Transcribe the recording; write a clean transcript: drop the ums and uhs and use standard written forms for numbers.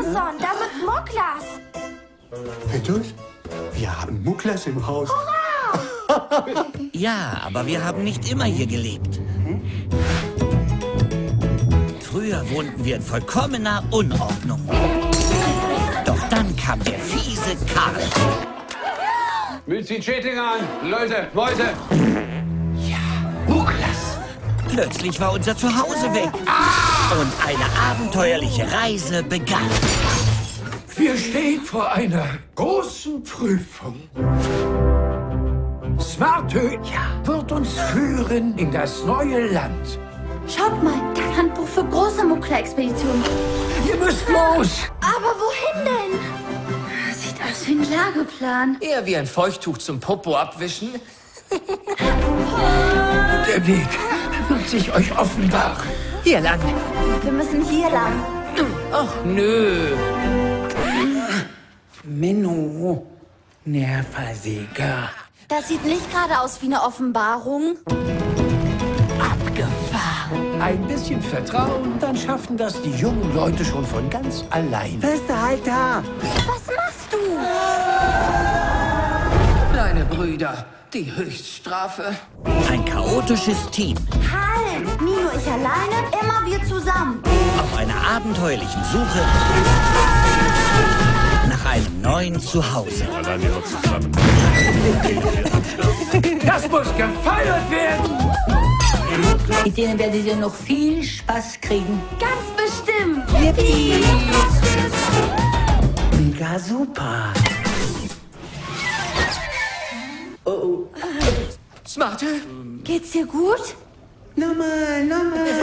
Samson, da sind Mucklas. Petrus, wir haben Mucklas im Haus. Ja, aber wir haben nicht immer hier gelebt. Früher wohnten wir in vollkommener Unordnung. Doch dann kam der fiese Karl. Mützi Cheating an! Leute, Mäuse! Mucklas. Plötzlich war unser Zuhause weg. Und eine abenteuerliche Reise begann. Wir stehen vor einer großen Prüfung. Smartö wird uns führen in das neue Land. Schaut mal, das Handbuch für große Muckler-Expeditionen. Ihr müsst los! Aber wohin denn? Sieht aus wie ein Lageplan. Eher wie ein Feuchttuch zum Popo abwischen. Der Weg wird sich euch offenbaren. Hier lang. Wir müssen hier lang. Ach, nö. Menno, Nerversäger. Das sieht nicht gerade aus wie eine Offenbarung. Abgefahren. Ein bisschen Vertrauen, dann schaffen das die jungen Leute schon von ganz allein. Festhalter! Was machst du? Kleine Brüder, die Höchststrafe. Ein chaotisches Team Halt! Nie nur ich alleine, immer wir zusammen. auf einer abenteuerlichen Suche nach einem neuen Zuhause. Das muss gefeiert werden! Mit denen werdet ihr noch viel Spaß kriegen. Ganz bestimmt. Mega super. Smarte? Geht's dir gut? Nochmal.